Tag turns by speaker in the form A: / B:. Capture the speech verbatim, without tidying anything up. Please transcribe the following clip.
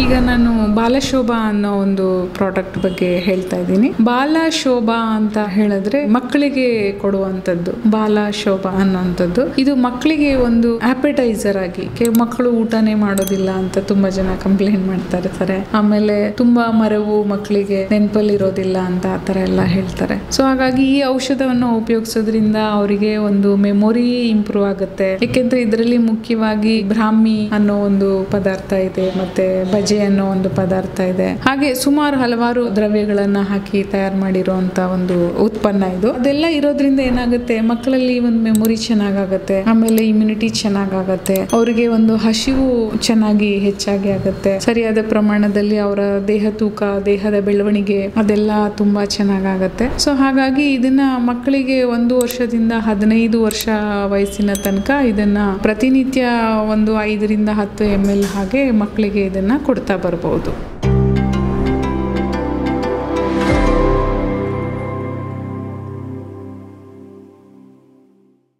A: ಈಗ ನಾನು ಬಾಲಶೋಭಾ ಅನ್ನೋ ಒಂದು ಪ್ರಾಡಕ್ಟ್ ಬಗ್ಗೆ ಹೇಳ್ತಾ ಇದ್ದೀನಿ. ಬಾಲಶೋಭಾ ಅಂತ ಹೇಳಿದ್ರೆ ಮಕ್ಕಳಿಗೆ ಕೊಡುವಂತದ್ದು ಬಾಲಶೋಭಾ ಅನ್ನೋಂಥದ್ದು. ಇದು ಮಕ್ಕಳಿಗೆ ಒಂದು ಆಪೆಟೈಸರ್ ಆಗಿ, ಮಕ್ಕಳು ಊಟನೇ ಮಾಡೋದಿಲ್ಲ ಅಂತ ತುಂಬಾ ಜನ ಕಂಪ್ಲೇಂಟ್ ಮಾಡ್ತಾ ಇರ್ತಾರೆ. ಆಮೇಲೆ ತುಂಬಾ ಮರವು ಮಕ್ಕಳಿಗೆ ನೆನಪಲ್ಲಿ ಇರೋದಿಲ್ಲ ಅಂತ ಆತರ ಎಲ್ಲ ಹೇಳ್ತಾರೆ. ಸೊ ಹಾಗಾಗಿ ಈ ಔಷಧವನ್ನು ಉಪಯೋಗಿಸೋದ್ರಿಂದ ಅವರಿಗೆ ಒಂದು ಮೆಮೊರಿ ಇಂಪ್ರೂವ್ ಆಗುತ್ತೆ. ಯಾಕೆಂದ್ರೆ ಇದರಲ್ಲಿ ಮುಖ್ಯವಾಗಿ ಬ್ರಾಹ್ಮಿ ಅನ್ನೋ ಒಂದು ಪದಾರ್ಥ ಇದೆ, ಮತ್ತೆ ಬಜೆ ಅನ್ನೋ ಒಂದು ಪದಾರ್ಥ ಇದೆ. ಹಾಗೆ ಸುಮಾರು ಹಲವಾರು ದ್ರವ್ಯಗಳನ್ನ ಹಾಕಿ ತಯಾರು ಮಾಡಿರುವಂತ ಒಂದು ಉತ್ಪನ್ನ ಇದು. ಅದೆಲ್ಲ ಇರೋದ್ರಿಂದ ಏನಾಗುತ್ತೆ, ಮಕ್ಕಳಲ್ಲಿ ಒಂದು ಮೆಮೊರಿ ಚೆನ್ನಾಗಾಗತ್ತೆ, ಆಮೇಲೆ ಇಮ್ಯುನಿಟಿ ಚೆನ್ನಾಗಾಗತ್ತೆ, ಅವರಿಗೆ ಒಂದು ಹಸಿವು ಚೆನ್ನಾಗಿ ಹೆಚ್ಚಾಗಿ ಆಗುತ್ತೆ, ಸರಿಯಾದ ಪ್ರಮಾಣದಲ್ಲಿ ಅವರ ದೇಹ ತೂಕ, ದೇಹದ ಬೆಳವಣಿಗೆ ಅದೆಲ್ಲ ತುಂಬಾ ಚೆನ್ನಾಗಾಗತ್ತೆ. ಸೊ ಹಾಗಾಗಿ ಇದನ್ನ ಮಕ್ಕಳಿಗೆ ಒಂದು ವರ್ಷದಿಂದ ಹದಿನೈದು ವರ್ಷ ವಯಸ್ಸಿನ ತನಕ ಇದನ್ನ ಪ್ರತಿನಿತ್ಯ ಒಂದು ಐದರಿಂದ ಹತ್ತು ಎಂ ಎಲ್ ಹಾಗೆ ಮಕ್ಕಳಿಗೆ ಇದನ್ನ ಕೊಡ್ತಾ ಬರ್ಬೋದು.